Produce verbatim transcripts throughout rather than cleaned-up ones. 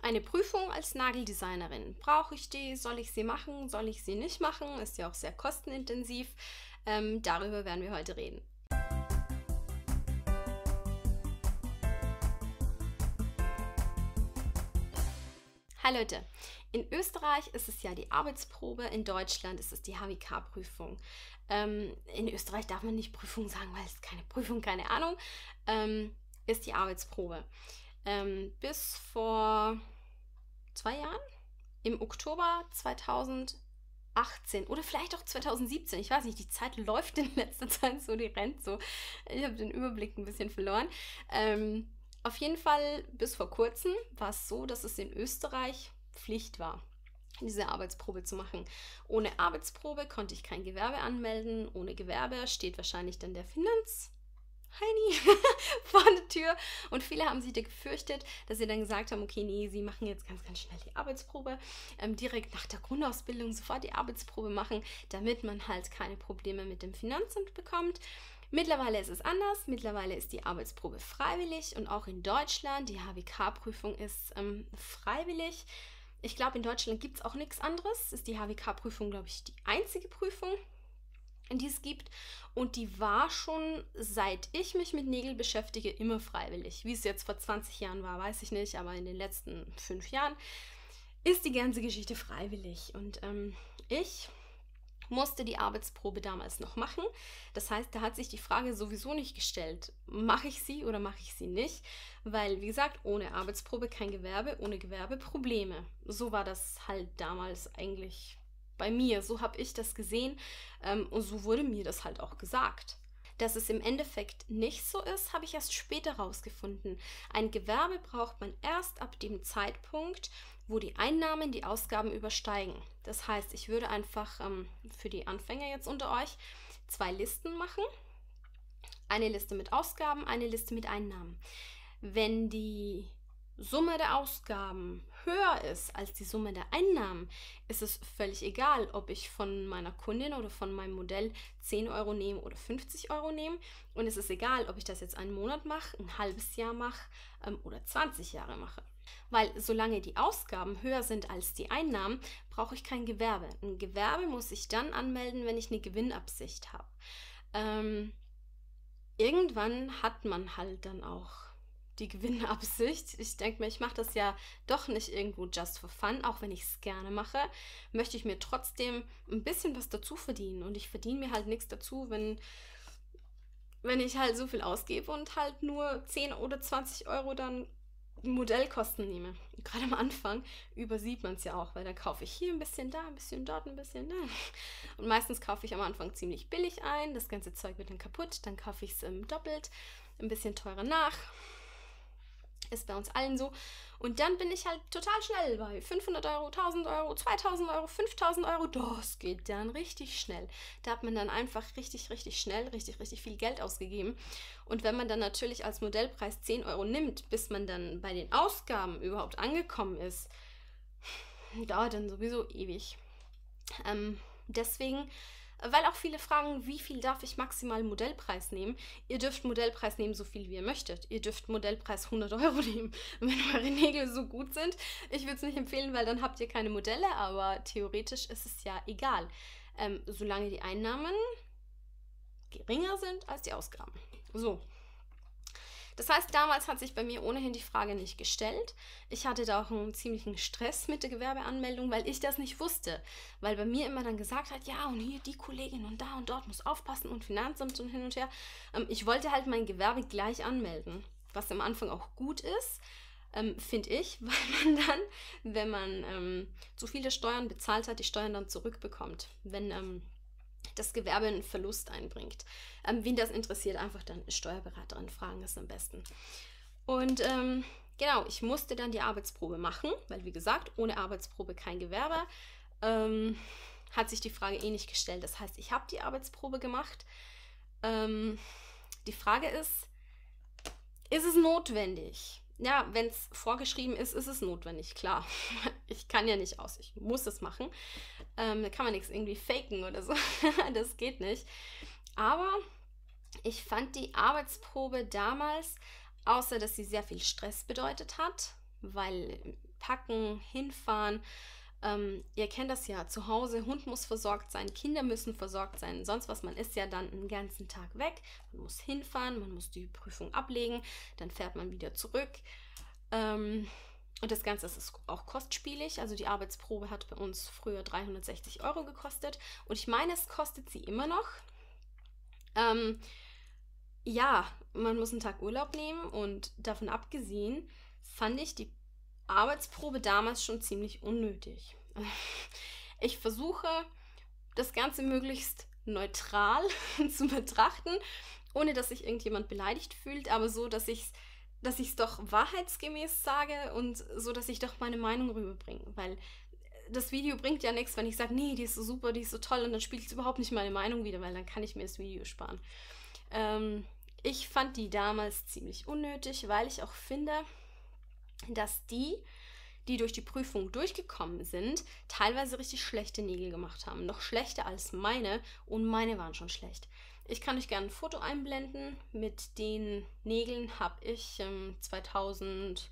Eine Prüfung als Nageldesignerin. Brauche ich die? Soll ich sie machen? Soll ich sie nicht machen? Ist ja auch sehr kostenintensiv. Ähm, darüber werden wir heute reden. Hi Leute, in Österreich ist es ja die Arbeitsprobe, in Deutschland ist es die H W K-Prüfung. Ähm, in Österreich darf man nicht Prüfung sagen, weil es keine Prüfung, keine Ahnung, ähm, ist die Arbeitsprobe. Ähm, bis vor zwei Jahren, im Oktober zweitausendachtzehn oder vielleicht auch zweitausendsiebzehn, ich weiß nicht, die Zeit läuft in letzter Zeit so, die rennt so, ich habe den Überblick ein bisschen verloren. Ähm, auf jeden Fall bis vor kurzem war es so, dass es in Österreich Pflicht war, diese Arbeitsprobe zu machen. Ohne Arbeitsprobe konnte ich kein Gewerbe anmelden, ohne Gewerbe steht wahrscheinlich dann der Finanz... Heini vor der Tür, und viele haben sich da gefürchtet, dass sie dann gesagt haben, okay, nee, sie machen jetzt ganz, ganz schnell die Arbeitsprobe, ähm, direkt nach der Grundausbildung sofort die Arbeitsprobe machen, damit man halt keine Probleme mit dem Finanzamt bekommt. Mittlerweile ist es anders, mittlerweile ist die Arbeitsprobe freiwillig und auch in Deutschland, die H W K-Prüfung ist ähm, freiwillig. Ich glaube, in Deutschland gibt es auch nichts anderes, ist die H W K-Prüfung, glaube ich, die einzige Prüfung, die es gibt, und die war schon, seit ich mich mit Nägeln beschäftige, immer freiwillig. Wie es jetzt vor zwanzig Jahren war, weiß ich nicht, aber in den letzten fünf Jahren ist die ganze Geschichte freiwillig. Und ähm, ich musste die Arbeitsprobe damals noch machen. Das heißt, da hat sich die Frage sowieso nicht gestellt, mache ich sie oder mache ich sie nicht? Weil, wie gesagt, ohne Arbeitsprobe kein Gewerbe, ohne Gewerbe Probleme. So war das halt damals eigentlich bei mir, so habe ich das gesehen, ähm, und so wurde mir das halt auch gesagt. Dass es im Endeffekt nicht so ist, habe ich erst später rausgefunden. Ein Gewerbe braucht man erst ab dem Zeitpunkt, wo die Einnahmen die Ausgaben übersteigen. Das heißt, ich würde einfach ähm, für die Anfänger jetzt unter euch zwei Listen machen. Eine Liste mit Ausgaben, eine Liste mit Einnahmen. Wenn die Summe der Ausgaben höher ist als die Summe der Einnahmen, ist es völlig egal, ob ich von meiner Kundin oder von meinem Modell zehn Euro nehme oder fünfzig Euro nehme. Und es ist egal, ob ich das jetzt einen Monat mache, ein halbes Jahr mache ähm, oder zwanzig Jahre mache. Weil solange die Ausgaben höher sind als die Einnahmen, brauche ich kein Gewerbe. Ein Gewerbe muss ich dann anmelden, wenn ich eine Gewinnabsicht habe. Ähm, irgendwann hat man halt dann auch die Gewinnabsicht. Ich denke mir, ich mache das ja doch nicht irgendwo just for fun, auch wenn ich es gerne mache, möchte ich mir trotzdem ein bisschen was dazu verdienen. Und ich verdiene mir halt nichts dazu, wenn, wenn ich halt so viel ausgebe und halt nur zehn oder zwanzig Euro dann Modellkosten nehme. Gerade am Anfang übersieht man es ja auch, weil da kaufe ich hier ein bisschen, da ein bisschen, dort ein bisschen, da. Und meistens kaufe ich am Anfang ziemlich billig ein, das ganze Zeug wird dann kaputt, dann kaufe ich es ähm, doppelt, ein bisschen teurer nach. Ist bei uns allen so. Und dann bin ich halt total schnell bei fünfhundert Euro, tausend Euro, zweitausend Euro, fünftausend Euro. Das geht dann richtig schnell. Da hat man dann einfach richtig, richtig schnell, richtig, richtig viel Geld ausgegeben. Und wenn man dann natürlich als Modellpreis zehn Euro nimmt, bis man dann bei den Ausgaben überhaupt angekommen ist, dauert dann sowieso ewig. Ähm, deswegen... Weil auch viele fragen, wie viel darf ich maximal Modellpreis nehmen? Ihr dürft Modellpreis nehmen, so viel wie ihr möchtet. Ihr dürft Modellpreis hundert Euro nehmen, wenn eure Nägel so gut sind. Ich würde es nicht empfehlen, weil dann habt ihr keine Modelle, aber theoretisch ist es ja egal. Ähm, solange die Einnahmen geringer sind als die Ausgaben. So. Das heißt, damals hat sich bei mir ohnehin die Frage nicht gestellt. Ich hatte da auch einen ziemlichen Stress mit der Gewerbeanmeldung, weil ich das nicht wusste. Weil bei mir immer dann gesagt hat, ja, und hier die Kollegin und da und dort muss aufpassen und Finanzamt und hin und her. Ähm, ich wollte halt mein Gewerbe gleich anmelden, was am Anfang auch gut ist, ähm, finde ich, weil man dann, wenn man ähm, zu viele Steuern bezahlt hat, die Steuern dann zurückbekommt, wenn... Ähm, das Gewerbe einen Verlust einbringt. Ähm, wen das interessiert, einfach dann eine Steuerberaterin fragen, ist am besten. Und ähm, genau, ich musste dann die Arbeitsprobe machen, weil wie gesagt, ohne Arbeitsprobe kein Gewerbe. Ähm, hat sich die Frage eh nicht gestellt. Das heißt, ich habe die Arbeitsprobe gemacht. Ähm, die Frage ist, ist es notwendig? Ja, wenn es vorgeschrieben ist, ist es notwendig, klar. Ich kann ja nicht aus, ich muss es machen. Ähm, da kann man nichts irgendwie faken oder so. Das geht nicht. Aber ich fand die Arbeitsprobe damals, außer dass sie sehr viel Stress bedeutet hat, weil packen, hinfahren. Ähm, ihr kennt das ja, zu Hause, Hund muss versorgt sein, Kinder müssen versorgt sein, sonst was, man ist ja dann einen ganzen Tag weg, man muss hinfahren, man muss die Prüfung ablegen, dann fährt man wieder zurück. Ähm, und das Ganze ist auch kostspielig, also die Arbeitsprobe hat bei uns früher dreihundertsechzig Euro gekostet und ich meine, es kostet sie immer noch. Ähm, ja, man muss einen Tag Urlaub nehmen und davon abgesehen fand ich die Arbeitsprobe damals schon ziemlich unnötig. Ich versuche, das Ganze möglichst neutral zu betrachten, ohne dass sich irgendjemand beleidigt fühlt, aber so, dass ich es dass ich es doch wahrheitsgemäß sage und so, dass ich doch meine Meinung rüberbringe. Weil das Video bringt ja nichts, wenn ich sage, nee, die ist so super, die ist so toll und dann spielt es überhaupt nicht meine Meinung wieder, weil dann kann ich mir das Video sparen. Ähm, ich fand die damals ziemlich unnötig, weil ich auch finde, dass die, die durch die Prüfung durchgekommen sind, teilweise richtig schlechte Nägel gemacht haben. Noch schlechter als meine und meine waren schon schlecht. Ich kann euch gerne ein Foto einblenden. Mit den Nägeln habe ich ähm, zweitausendvierzehn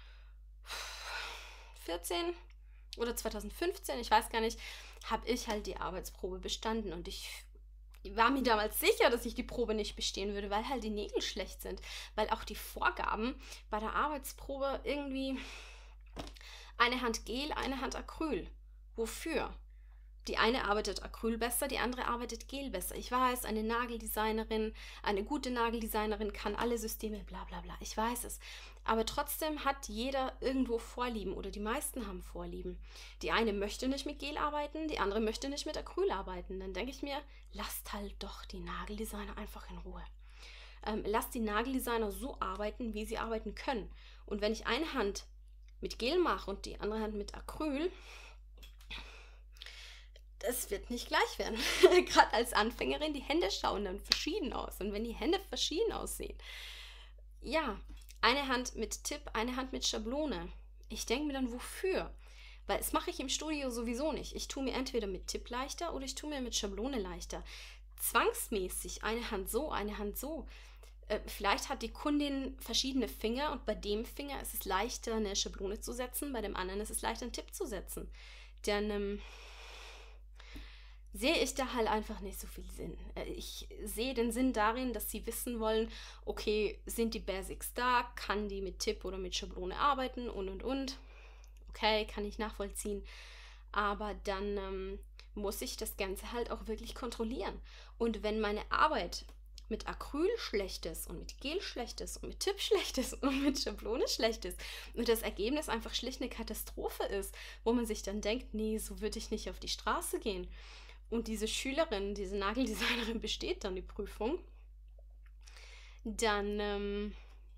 oder zweitausendfünfzehn, ich weiß gar nicht, habe ich halt die Arbeitsprobe bestanden und ich war mir damals sicher, dass ich die Probe nicht bestehen würde, weil halt die Nägel schlecht sind, weil auch die Vorgaben bei der Arbeitsprobe irgendwie eine Hand Gel, eine Hand Acryl. Wofür? Die eine arbeitet Acryl besser, die andere arbeitet Gel besser. Ich weiß, eine Nageldesignerin, eine gute Nageldesignerin kann alle Systeme, bla bla bla. Ich weiß es. Aber trotzdem hat jeder irgendwo Vorlieben oder die meisten haben Vorlieben. Die eine möchte nicht mit Gel arbeiten, die andere möchte nicht mit Acryl arbeiten. Dann denke ich mir, lasst halt doch die Nageldesigner einfach in Ruhe. Ähm, lasst die Nageldesigner so arbeiten, wie sie arbeiten können. Und wenn ich eine Hand mit Gel mache und die andere Hand mit Acryl, das wird nicht gleich werden. Gerade als Anfängerin, die Hände schauen dann verschieden aus. Und wenn die Hände verschieden aussehen, ja, eine Hand mit Tipp, eine Hand mit Schablone. Ich denke mir dann, wofür? Weil das mache ich im Studio sowieso nicht. Ich tue mir entweder mit Tipp leichter oder ich tue mir mit Schablone leichter. Zwangsmäßig eine Hand so, eine Hand so. Äh, vielleicht hat die Kundin verschiedene Finger und bei dem Finger ist es leichter, eine Schablone zu setzen, bei dem anderen ist es leichter, einen Tipp zu setzen. Dann ähm, sehe ich da halt einfach nicht so viel Sinn. Ich sehe den Sinn darin, dass sie wissen wollen, okay, sind die Basics da, kann die mit Tipp oder mit Schablone arbeiten und und und. Okay, kann ich nachvollziehen. Aber dann ähm, muss ich das Ganze halt auch wirklich kontrollieren. Und wenn meine Arbeit mit Acryl schlecht ist und mit Gel schlecht ist und mit Tipp schlecht ist und mit Schablone schlecht ist und das Ergebnis einfach schlicht eine Katastrophe ist, wo man sich dann denkt, nee, so würde ich nicht auf die Straße gehen. Und diese Schülerin, diese Nageldesignerin besteht dann die Prüfung, dann, ähm,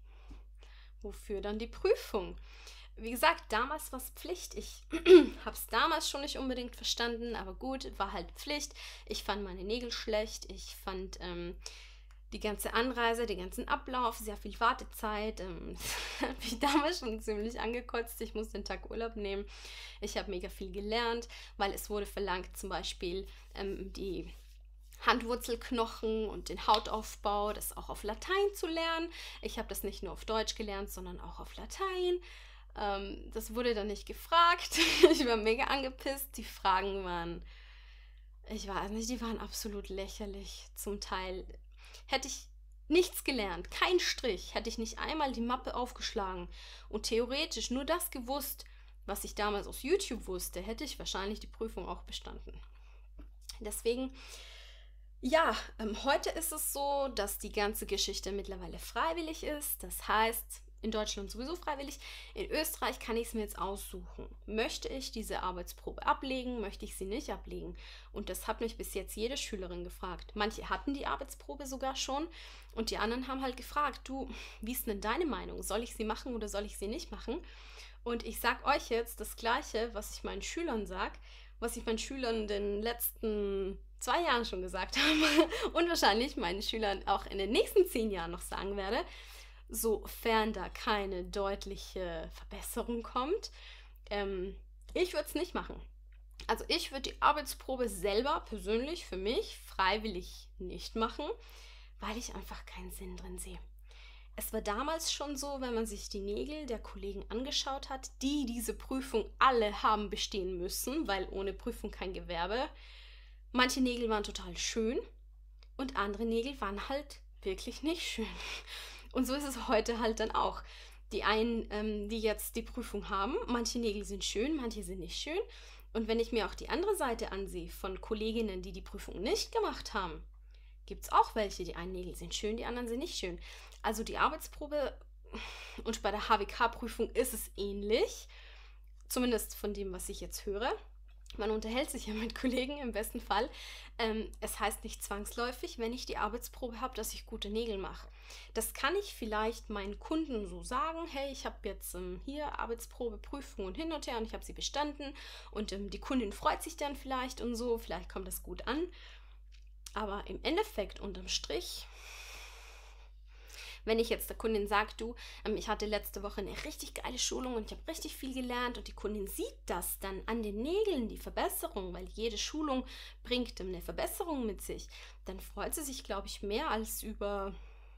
wofür dann die Prüfung? Wie gesagt, damals war es Pflicht. Ich habe es damals schon nicht unbedingt verstanden, aber gut, war halt Pflicht. Ich fand meine Nägel schlecht, ich fand ähm, die ganze Anreise, den ganzen Ablauf, sehr viel Wartezeit. Ähm, das hat mich damals schon ziemlich angekotzt. Ich musste den Tag Urlaub nehmen. Ich habe mega viel gelernt, weil es wurde verlangt, zum Beispiel ähm, die Handwurzelknochen und den Hautaufbau, das auch auf Latein zu lernen. Ich habe das nicht nur auf Deutsch gelernt, sondern auch auf Latein. Ähm, das wurde dann nicht gefragt. Ich war mega angepisst. Die Fragen waren, ich weiß nicht, die waren absolut lächerlich. Zum Teil hätte ich nichts gelernt, kein Strich, hätte ich nicht einmal die Mappe aufgeschlagen und theoretisch nur das gewusst, was ich damals aus YouTube wusste, hätte ich wahrscheinlich die Prüfung auch bestanden. Deswegen, ja, ähm, heute ist es so, dass die ganze Geschichte mittlerweile freiwillig ist. Das heißt, in Deutschland sowieso freiwillig. In Österreich kann ich es mir jetzt aussuchen. Möchte ich diese Arbeitsprobe ablegen, möchte ich sie nicht ablegen? Und das hat mich bis jetzt jede Schülerin gefragt. Manche hatten die Arbeitsprobe sogar schon und die anderen haben halt gefragt, du, wie ist denn deine Meinung? Soll ich sie machen oder soll ich sie nicht machen? Und ich sage euch jetzt das Gleiche, was ich meinen Schülern sage, was ich meinen Schülern in den letzten zwei Jahren schon gesagt habe und wahrscheinlich meinen Schülern auch in den nächsten zehn Jahren noch sagen werde. Sofern da keine deutliche Verbesserung kommt. Ähm, ich würde es nicht machen. Also ich würde die Arbeitsprobe selber persönlich für mich freiwillig nicht machen, weil ich einfach keinen Sinn drin sehe. Es war damals schon so, wenn man sich die Nägel der Kollegen angeschaut hat, die diese Prüfung alle haben bestehen müssen, weil ohne Prüfung kein Gewerbe. Manche Nägel waren total schön und andere Nägel waren halt wirklich nicht schön. Und so ist es heute halt dann auch. Die einen, ähm, die jetzt die Prüfung haben, manche Nägel sind schön, manche sind nicht schön. Und wenn ich mir auch die andere Seite ansehe von Kolleginnen, die die Prüfung nicht gemacht haben, gibt es auch welche. Die einen Nägel sind schön, die anderen sind nicht schön. Also die Arbeitsprobe und bei der H W K-Prüfung ist es ähnlich. Zumindest von dem, was ich jetzt höre. Man unterhält sich ja mit Kollegen im besten Fall. Ähm, es heißt nicht zwangsläufig, wenn ich die Arbeitsprobe habe, dass ich gute Nägel mache. Das kann ich vielleicht meinen Kunden so sagen, hey, ich habe jetzt ähm, hier Arbeitsprobe, Prüfung und hin und her und ich habe sie bestanden und ähm, die Kundin freut sich dann vielleicht und so, vielleicht kommt das gut an. Aber im Endeffekt, unterm Strich, wenn ich jetzt der Kundin sage, du, ähm, ich hatte letzte Woche eine richtig geile Schulung und ich habe richtig viel gelernt und die Kundin sieht das dann an den Nägeln, die Verbesserung, weil jede Schulung bringt eine Verbesserung mit sich, dann freut sie sich, glaube ich, mehr als über,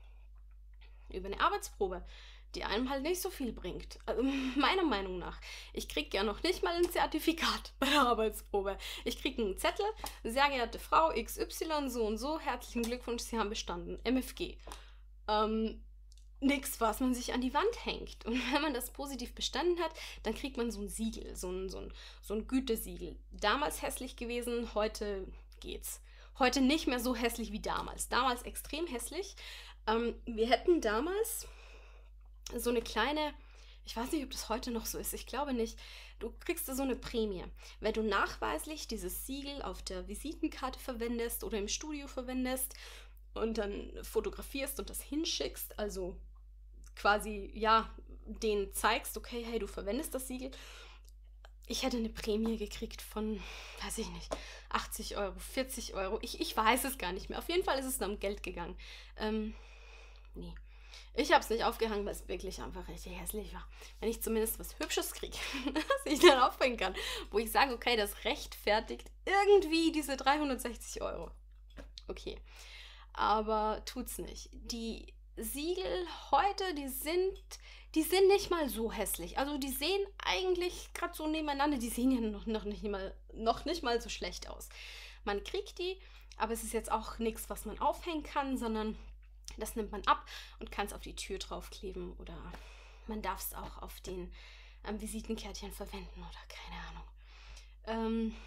über eine Arbeitsprobe, die einem halt nicht so viel bringt. Also meiner Meinung nach. Ich kriege ja noch nicht mal ein Zertifikat bei der Arbeitsprobe. Ich kriege einen Zettel, sehr geehrte Frau X Y, so und so, herzlichen Glückwunsch, Sie haben bestanden, M F G. Ähm, nix, was man sich an die Wand hängt. Und wenn man das positiv bestanden hat, dann kriegt man so ein Siegel, so ein, so ein, so ein Gütesiegel. Damals hässlich gewesen, heute geht's. Heute nicht mehr so hässlich wie damals. Damals extrem hässlich. Ähm, wir hätten damals so eine kleine, ich weiß nicht, ob das heute noch so ist, ich glaube nicht, du kriegst da so eine Prämie. Wenn du nachweislich dieses Siegel auf der Visitenkarte verwendest oder im Studio verwendest und dann fotografierst und das hinschickst, also quasi, ja, denen zeigst, okay, hey, du verwendest das Siegel. Ich hätte eine Prämie gekriegt von, weiß ich nicht, achtzig Euro, vierzig Euro, ich, ich weiß es gar nicht mehr. Auf jeden Fall ist es dann um Geld gegangen. Ähm, nee. Ich habe es nicht aufgehangen, weil es wirklich einfach richtig hässlich war. Wenn ich zumindest was Hübsches kriege, was ich dann aufbringen kann, wo ich sage, okay, das rechtfertigt irgendwie diese dreihundertsechzig Euro. Okay. Aber tut's nicht. Die Siegel heute, die sind, die sind nicht mal so hässlich. Also die sehen eigentlich gerade so nebeneinander, die sehen ja noch, noch, nicht mal, noch nicht mal so schlecht aus. Man kriegt die, aber es ist jetzt auch nichts, was man aufhängen kann, sondern das nimmt man ab und kann es auf die Tür draufkleben oder man darf es auch auf den ähm, Visitenkärtchen verwenden oder keine Ahnung. Ähm...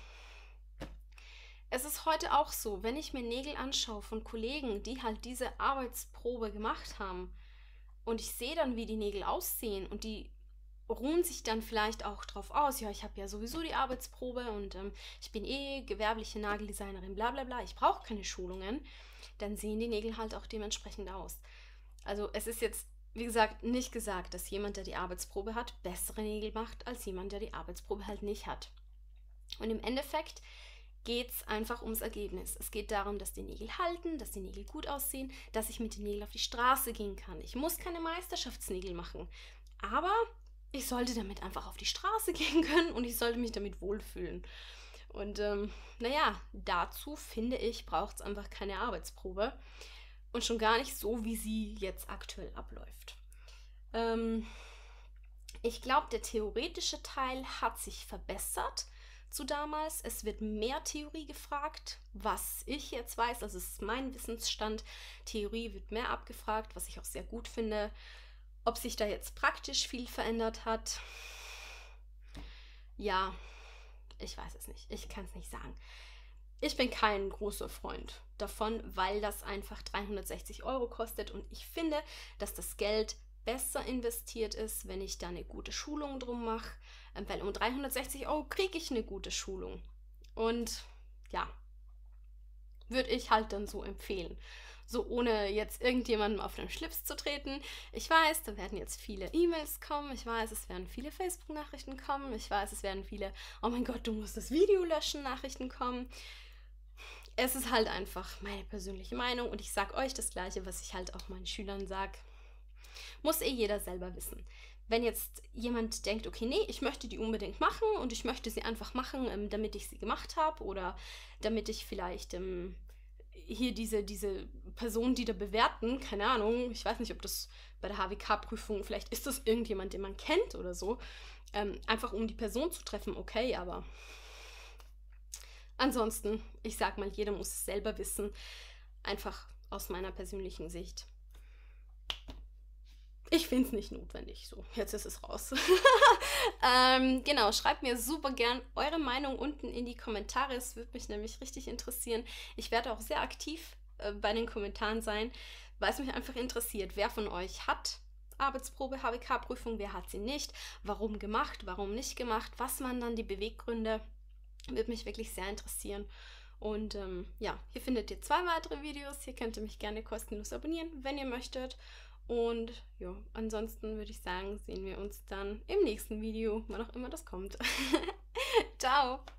Es ist heute auch so, wenn ich mir Nägel anschaue von Kollegen, die halt diese Arbeitsprobe gemacht haben und ich sehe dann, wie die Nägel aussehen und die ruhen sich dann vielleicht auch drauf aus, ja, ich habe ja sowieso die Arbeitsprobe und ähm, ich bin eh gewerbliche Nageldesignerin, bla bla bla, ich brauche keine Schulungen, dann sehen die Nägel halt auch dementsprechend aus. Also es ist jetzt, wie gesagt, nicht gesagt, dass jemand, der die Arbeitsprobe hat, bessere Nägel macht, als jemand, der die Arbeitsprobe halt nicht hat. Und im Endeffekt geht es einfach ums Ergebnis. Es geht darum, dass die Nägel halten, dass die Nägel gut aussehen, dass ich mit den Nägeln auf die Straße gehen kann. Ich muss keine Meisterschaftsnägel machen, aber ich sollte damit einfach auf die Straße gehen können und ich sollte mich damit wohlfühlen. Und ähm, naja, dazu finde ich, braucht es einfach keine Arbeitsprobe und schon gar nicht so, wie sie jetzt aktuell abläuft. Ähm, ich glaube, der theoretische Teil hat sich verbessert zu damals. Es wird mehr Theorie gefragt, was ich jetzt weiß, also es ist mein Wissensstand. Theorie wird mehr abgefragt, was ich auch sehr gut finde. Ob sich da jetzt praktisch viel verändert hat, ja, ich weiß es nicht. Ich kann es nicht sagen. Ich bin kein großer Freund davon, weil das einfach dreihundertsechzig Euro kostet und ich finde, dass das Geld besser investiert ist, wenn ich da eine gute Schulung drum mache, weil um dreihundertsechzig Euro kriege ich eine gute Schulung. Und ja, würde ich halt dann so empfehlen. So ohne jetzt irgendjemandem auf den Schlips zu treten. Ich weiß, da werden jetzt viele E-Mails kommen. Ich weiß, es werden viele Facebook-Nachrichten kommen. Ich weiß, es werden viele, oh mein Gott, du musst das Video löschen, Nachrichten kommen. Es ist halt einfach meine persönliche Meinung und ich sage euch das Gleiche, was ich halt auch meinen Schülern sage. Muss eh jeder selber wissen. Wenn jetzt jemand denkt, okay, nee, ich möchte die unbedingt machen und ich möchte sie einfach machen, ähm, damit ich sie gemacht habe oder damit ich vielleicht ähm, hier diese, diese Personen, die da bewerten, keine Ahnung, ich weiß nicht, ob das bei der H W K-Prüfung, vielleicht ist das irgendjemand, den man kennt oder so, ähm, einfach um die Person zu treffen, okay, aber ansonsten, ich sag mal, jeder muss es selber wissen, einfach aus meiner persönlichen Sicht. Ich finde es nicht notwendig. So, jetzt ist es raus. ähm, genau, schreibt mir super gern eure Meinung unten in die Kommentare. Es würde mich nämlich richtig interessieren. Ich werde auch sehr aktiv äh, bei den Kommentaren sein, weil es mich einfach interessiert, wer von euch hat Arbeitsprobe, H W K-Prüfung, wer hat sie nicht, warum gemacht, warum nicht gemacht, was waren dann die Beweggründe. Würde mich wirklich sehr interessieren. Und ähm, ja, hier findet ihr zwei weitere Videos. Hier könnt ihr mich gerne kostenlos abonnieren, wenn ihr möchtet. Und ja, ansonsten würde ich sagen, sehen wir uns dann im nächsten Video, wann auch immer das kommt. Ciao!